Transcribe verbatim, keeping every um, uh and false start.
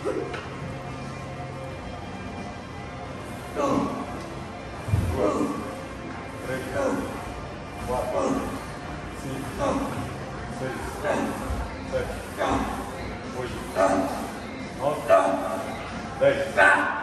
três, quatro, cinco, seis, sete, oito, nove, dez.